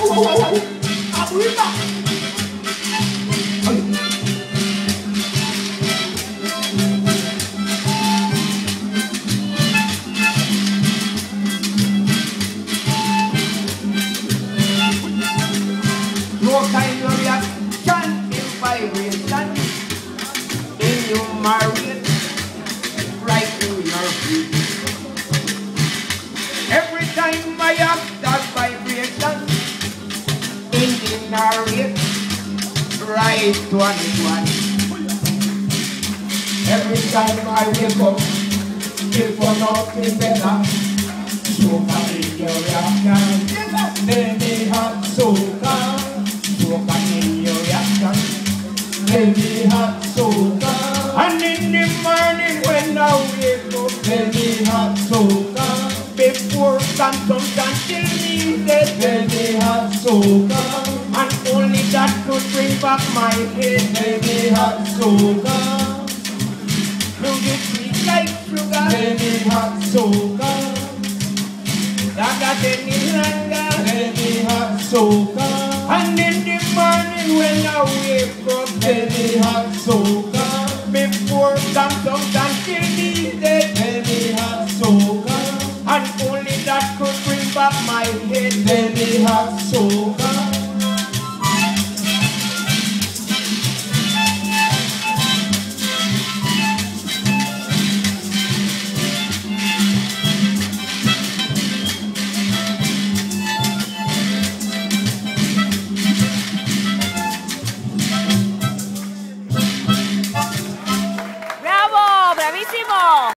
Abuela. No kind of reaction in vibration in your marriage, right to your feet. Every time I have that vibration in the narrate, right one. Every time I wake up, if for nothing better, soca in your reaction, baby hot soca. Soca in your reaction, baby hot soca. And in the morning when I wake up, baby hot soca. Before consumption till needed, baby hot soca. And only that could bring back my head, baby hot soca. Do you sweet like sugar, baby hot soca. That any longer, baby hot soca. And in the morning when I wake up, baby hot soca. Before consumption till needed, baby hot soca. And only that could bring back my head, baby hot soca.